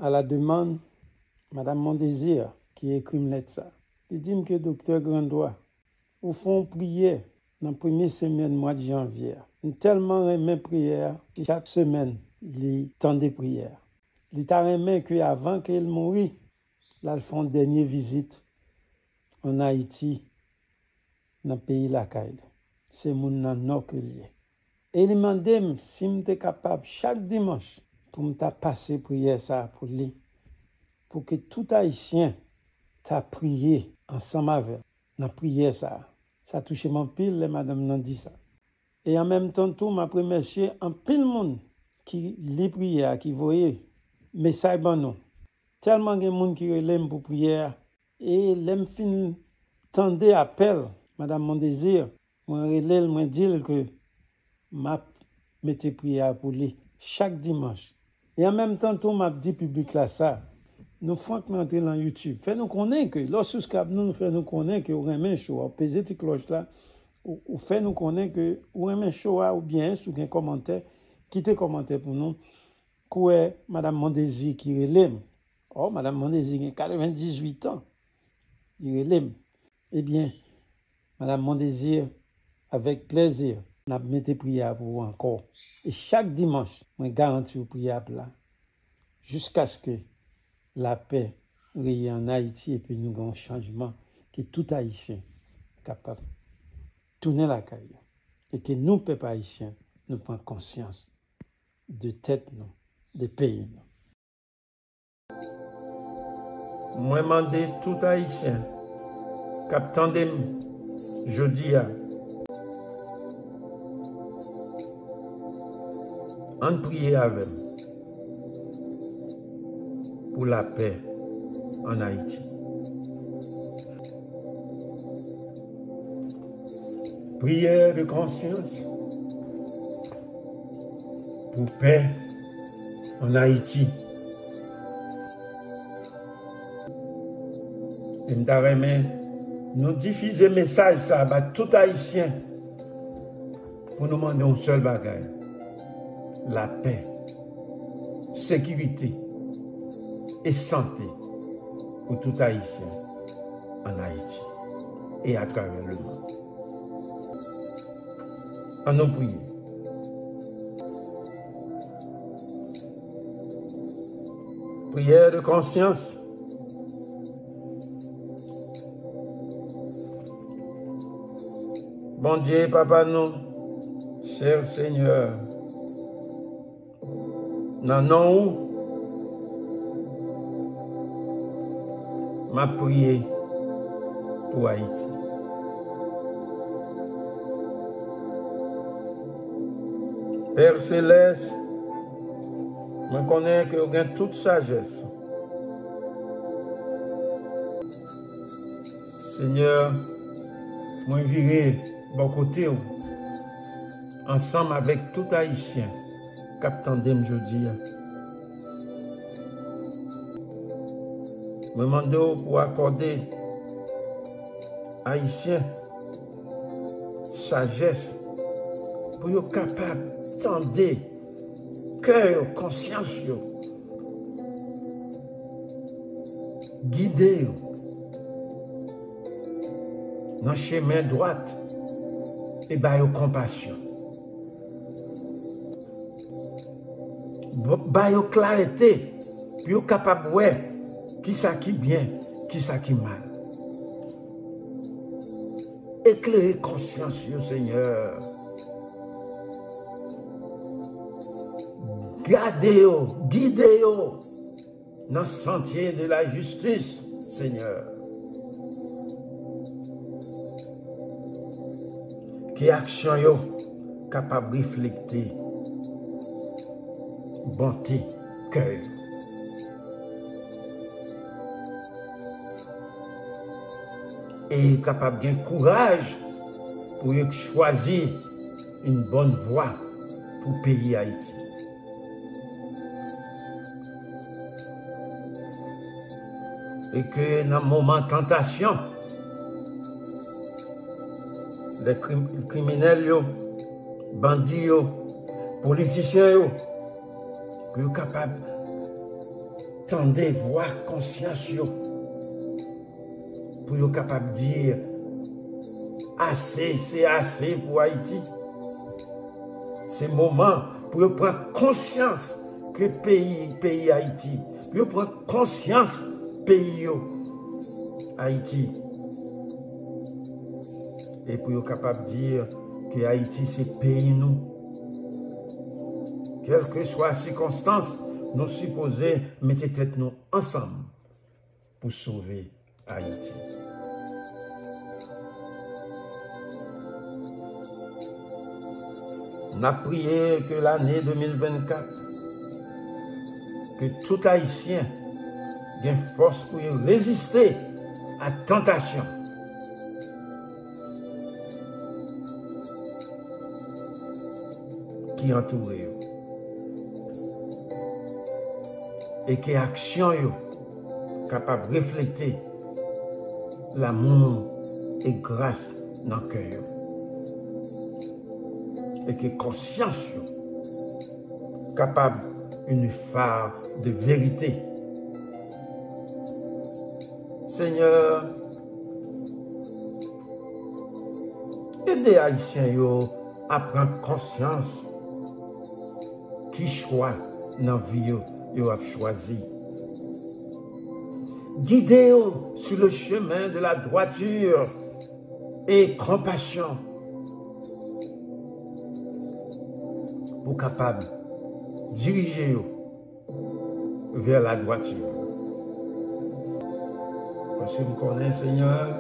à la demande, Madame Mondésir, qui écrit une lettre ça. Il dit que docteur Grandois, au fond, prière dans la première semaine mois de janvier. Nous tellement aimé prière, chaque semaine, il temps de prière. Il t'a aimé qu'avant qu'il mourisse, là, il fait une dernière visite en Haïti, dans le pays de la Caille. C'est mon nom que lié. Et il m'a demandé si j'étais capable chaque dimanche pour me passer prière ça pour lui, pour que tout Haïtien t'a prié ensemble avec dans prière ça. Ça touche mon pile, les madame n'a dit ça. Et en même temps, tout m'a remercié en pile monde qui lit prière, qui voyait message bon non. Tellement de monde qui relève pour prière et l'aime fin tendait appel madame mon désir, moi relève moi dire que m'a mettait prière pour lui chaque dimanche. Et en même temps, tout m'a dit public là ça. Nous faisons entrer dans YouTube. Fait nous connaître que lorsque nous fait nous connaître que on remet chaud, peser cette cloche là, ou fait nous connaître que on remet chaud ou bien sous un commentaire, quittez commentaire pour nous. Que madame Mondésir qui relève. Oh madame Mondésir a 98 ans. Il relève. Eh bien, madame Mondésir avec plaisir n'a mettez prière pour vous encore. Et chaque dimanche, je garantis vous prière là jusqu'à ce que la paix règne en Haïti et puis nous avons un changement que tout Haïtien est capable de tourner la carrière. Et que nous, peuple haïtien, nous prenons conscience de tête, nous, de pays. Moi, demandé tout Haïtien, capitaine jeudi, en prier avec pour la paix en Haïti. Prière de conscience pour paix en Haïti. Et nous diffuser le message ça à tout Haïtien pour nous demander un seul bagage. La paix, sécurité et santé pour tout Haïtien en Haïti et à travers le monde. En nous prier. Prière de conscience. Bon Dieu, Papa, nous, cher Seigneur, dans nous, m'a prié pour Haïti. Père Céleste, je connais que vous avez toute sagesse. Seigneur, moi virer bon côté, ensemble avec tout Haïtien, capitaine d'aujourd'hui. Je demande pour accorder Haïtien sagesse pour être capable d'entendre cœur, conscience, guider dans le chemin droit et par compassion. Par clarté, puis être capable de voir qui ça qui bien, qui ça qui mal. Éclairez conscience, Seigneur. Gardez-vous, guidez-vous dans le sentier de la justice, Seigneur. Qui action yo capable de refléter bonté, cœur. Et capable de courage pour choisir une bonne voie pour le pays Haïti. Et que dans le moment de tentation, les criminels, les bandits, les politiciens, que sont capables tendez voix conscience pour être capable de dire assez, c'est assez pour Haïti. C'est le moment pour prendre conscience que pays Haïti, pour prendre conscience pays Haïti. Et pour être capable de dire que Haïti c'est pays nous. Quelles que soient les circonstances, nous supposons mettre tête nous ensemble pour sauver Haïti. On a prié que l'année 2024, que tout Haïtien ait force pour résister à la tentation. Qui entoure et que l'action est capable de refléter l'amour et grâce dans le cœur. Et que conscience est capable d'une phare de vérité. Seigneur, aidez les Haïtiens à prendre conscience qui choix dans la vie ils ont choisi. Guidez-vous sur le chemin de la droiture et compassion pour capable de diriger vers la droiture. Parce que vous connaissez, Seigneur,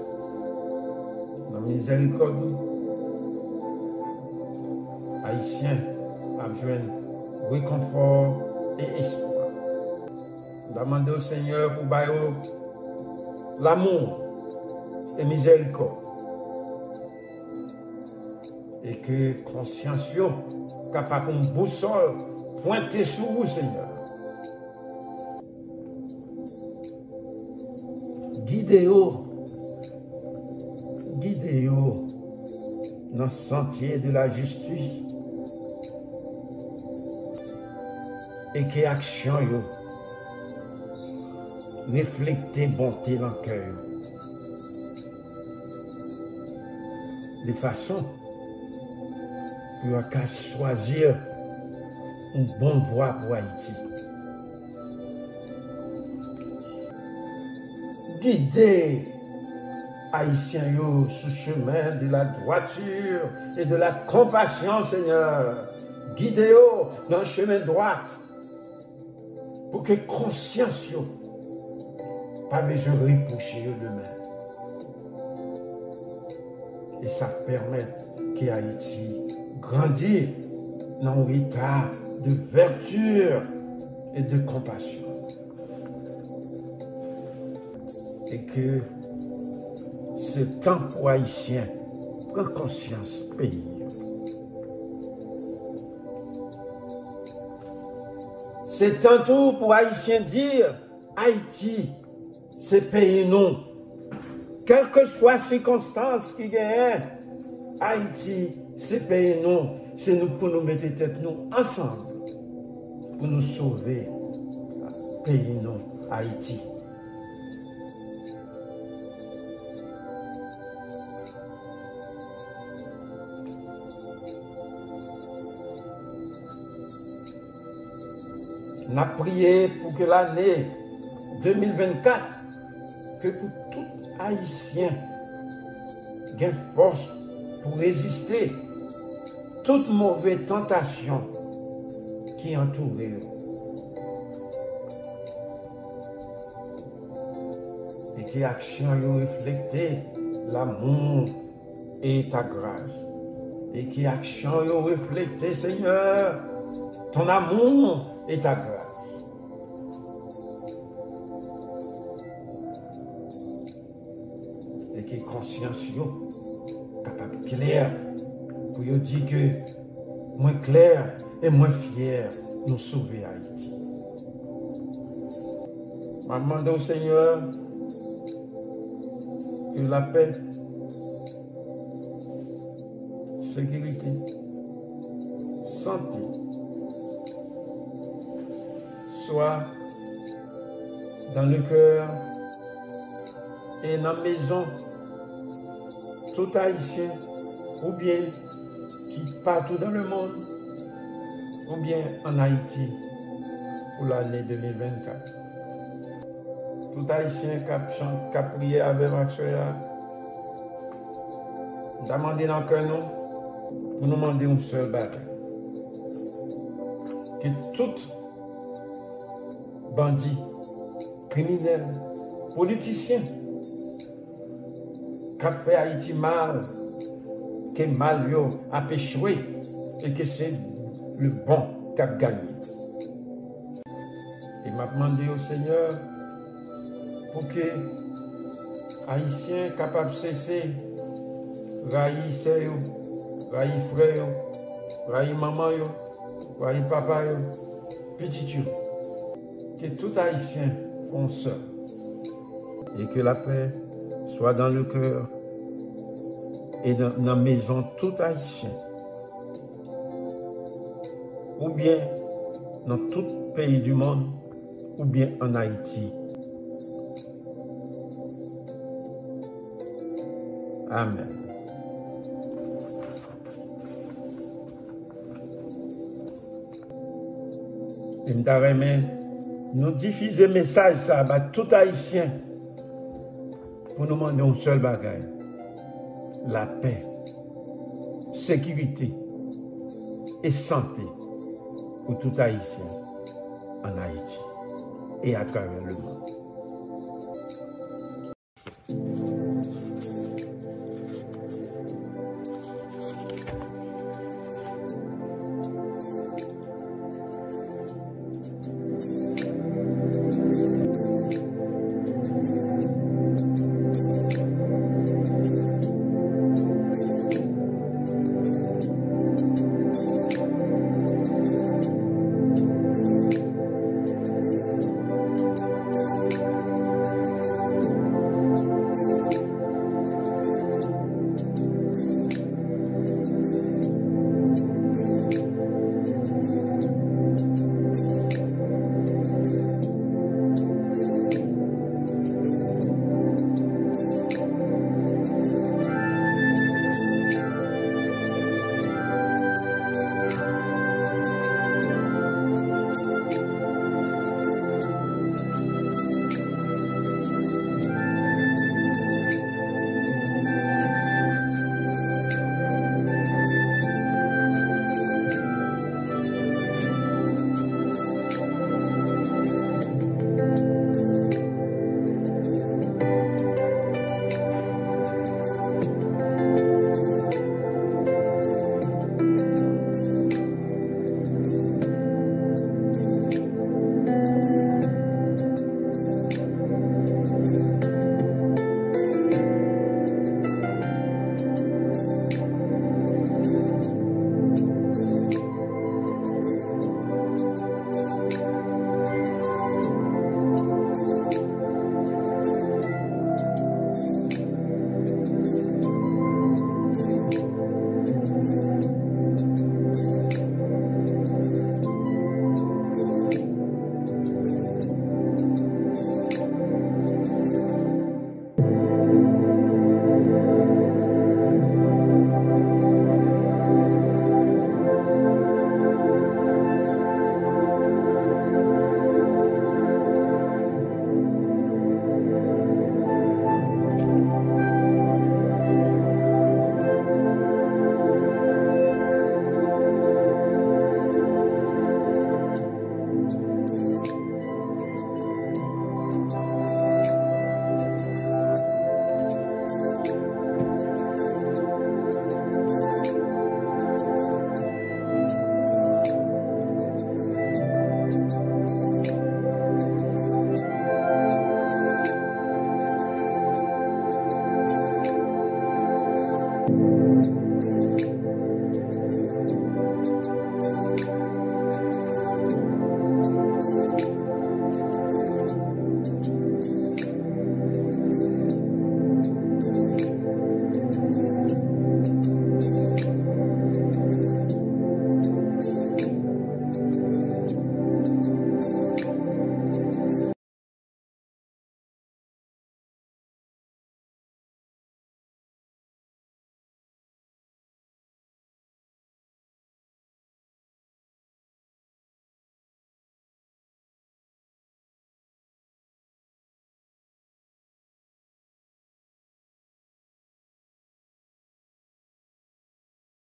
la miséricorde, Haïtien a besoin de réconfort et espoir. Demandez au Seigneur pour bailler l'amour et miséricorde. Et que conscience capable comme boussole pointer sur vous, Seigneur. Guidez-vous dans le sentier de la justice. Et que l'action reflète bonté dans le cœur. De façon pour choisir une bonne voie pour Haïti. Guidez Haïtiens sur le chemin de la droiture et de la compassion, Seigneur. Guidez-vous dans le chemin droit pour que conscience pas besoin de repousser demain. Et ça permette qu'Haïti grandisse dans un état de vertu et de compassion. Et que ce temps pour Haïtiens prend conscience pays. C'est un tour pour Haïtiens dire Haïti, c'est pays non. Quelles que soient les circonstances qui gagnent, Haïti, c'est pays non. C'est nous pour nous mettre tête nous ensemble pour nous sauver pays non, Haïti. On a prié pour que l'année 2024, que pour tout Haïtien ait force pour résister toute mauvaise tentation qui entoure. Et que l'action reflète l'amour et ta grâce. Et que l'action reflète, Seigneur, ton amour et ta grâce. Et que conscience capable clair pour dire que moins clair et moins fier nous sauver Haïti. Je demande au Seigneur que la paix, sécurité, santé soit dans le cœur et dans la maison, tout haïtien, ou bien qui partout dans le monde, ou bien en Haïti pour l'année 2024. Tout haïtien qui a prié avec Maxoya, demandé dans le cœur nous, pour nous demander une seule bataille. Que tout bandit, criminel, politicien, qui a fait Haïti mal, que mal a échoué et que c'est le bon qui a gagné. Et m'a demandé au Seigneur pour que Haïtiens capables de cesser raï sœur, raï frère, raï maman, raï papa, petit yo. Que tout Haïtien font ça. Et que la paix soit dans le cœur et dans la maison tout Haïtien. Ou bien dans tout pays du monde, ou bien en Haïti. Amen. Et nous diffuser le message ça à tout Haïtien pour nous demander un seul bagage. La paix, sécurité et santé pour tout Haïtien en Haïti et à travers le monde.